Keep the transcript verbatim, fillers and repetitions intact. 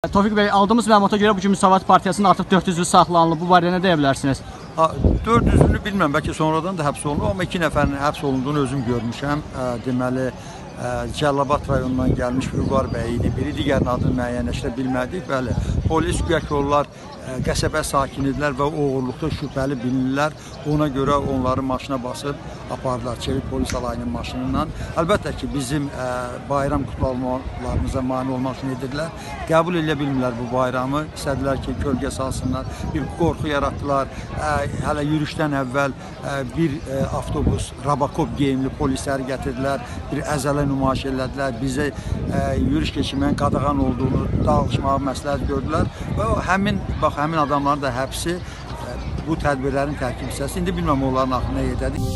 Tofiq bəy, aldığımız məlumata görə bugün Müsavat Partiyasının artıq dörd yüz üzvü saxlanılıb. Bu barədə nə deyə bilərsiniz? dörd yüzünü bilmirəm, bəlkə sonradan da həbs olunub, amma iki nəfərin həbs olunduğunu özüm görmüşəm. Deməli, Cəlilabad rayonundan gəlmiş Vüqar bəy idi. Biri digərinin adını müəyyənləşdirə bilmədik. Bəli, polis güya ki, onlar qəsəbə sakinidirlər və oğurluqda şübhəli bilinirlər. Ona görə onları maşına basıb apardılar, çevik polis alayının maşınından. Əlbəttə ki, bizim bayram kutlanmalarımıza mane olmaq üçün edirlər. Qəbul edə bilmirlər bu bayramı. İstədilər ki, kölgə salsınlar, bir qorxu yaratdılar. Hələ yürüşdən əvvəl bir avtobus, Rabakop geyimli polisləri gətirdilər, bir əzələ nümayiş elədilər. Bizə yürüş keçirməyin qadağan olduğunu, dağılışmağı məsləhət gördülər və həmin, bax, həmin adamların da həbsi bu tədbirlərin tərkib hissəsi. İndi bilməm onların axı nə edədir.